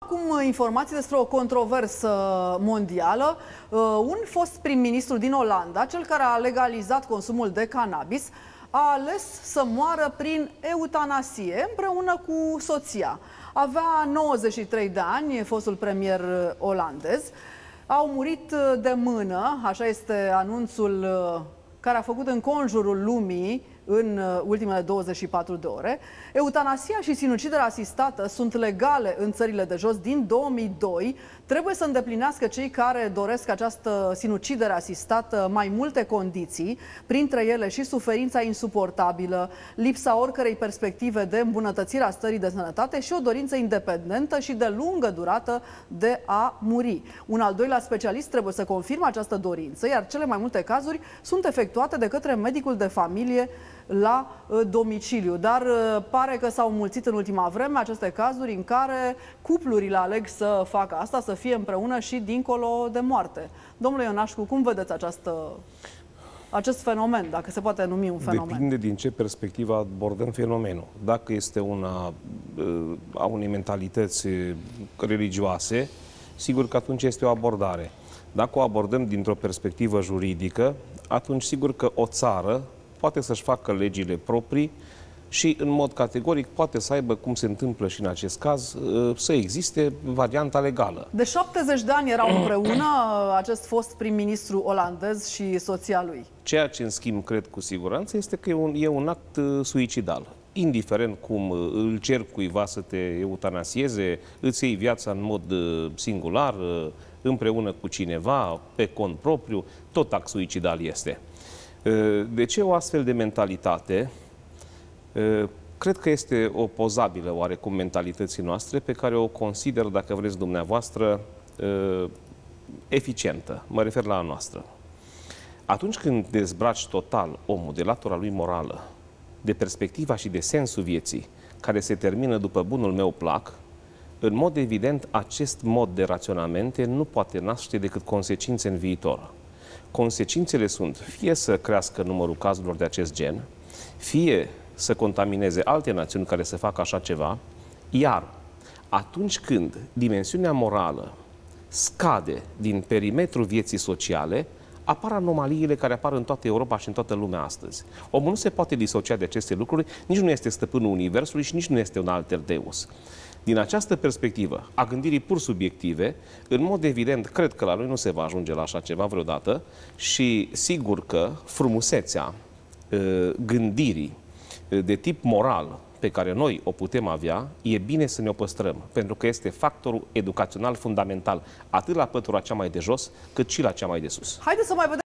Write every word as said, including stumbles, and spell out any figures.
acum informații despre o controversă mondială. Un fost prim-ministru din Olanda, cel care a legalizat consumul de cannabis, a ales să moară prin eutanasie împreună cu soția. Avea nouăzeci și trei de ani, fostul premier olandez. Au murit de mână, așa este anunțul care a făcut înconjurul lumii în ultimele douăzeci și patru de ore. Eutanasia și sinuciderea asistată sunt legale în țările de jos din două mii doi. Trebuie să îndeplinească cei care doresc această sinucidere asistată mai multe condiții, printre ele și suferința insuportabilă, lipsa oricărei perspective de îmbunătățire a stării de sănătate și o dorință independentă și de lungă durată de a muri. Un al doilea specialist trebuie să confirme această dorință, iar cele mai multe cazuri sunt efectuate de către medicul de familie la domiciliu. Dar pare că s-au mulțit în ultima vreme aceste cazuri în care cuplurile aleg să facă asta, să fie împreună și dincolo de moarte. Domnule Ionașcu, cum vedeți această, acest fenomen, dacă se poate numi un fenomen? Depinde din ce perspectivă abordăm fenomenul. Dacă este una a unei mentalități religioase, sigur că atunci este o abordare. Dacă o abordăm dintr-o perspectivă juridică, atunci sigur că o țară poate să-și facă legile proprii și, în mod categoric, poate să aibă, cum se întâmplă și în acest caz, să existe varianta legală. De șaptezeci de ani erau împreună acest fost prim-ministru olandez și soția lui. Ceea ce, în schimb, cred cu siguranță, este că e un, e un act suicidal. Indiferent cum îl cer cuiva să te eutanasieze, îți iei viața în mod singular, împreună cu cineva, pe cont propriu, tot act suicidal este. De ce o astfel de mentalitate? Cred că este opozabilă oarecum mentalității noastre, pe care o consider, dacă vreți dumneavoastră, eficientă. Mă refer la a noastră. Atunci când dezbraci total omul de latura lui morală, de perspectiva și de sensul vieții, care se termină după bunul meu plac, în mod evident, acest mod de raționamente nu poate naște decât consecințe în viitor. Consecințele sunt fie să crească numărul cazurilor de acest gen, fie să contamineze alte națiuni care să facă așa ceva, iar atunci când dimensiunea morală scade din perimetrul vieții sociale, apar anomaliile care apar în toată Europa și în toată lumea astăzi. Omul nu se poate disocia de aceste lucruri, nici nu este stăpânul Universului și nici nu este un alter deus. Din această perspectivă, a gândirii pur subiective, în mod evident, cred că la noi nu se va ajunge la așa ceva vreodată și sigur că frumusețea gândirii de tip moral pe care noi o putem avea, e bine să ne o păstrăm, pentru că este factorul educațional fundamental, atât la pătura cea mai de jos, cât și la cea mai de sus. Haideți să mai vedem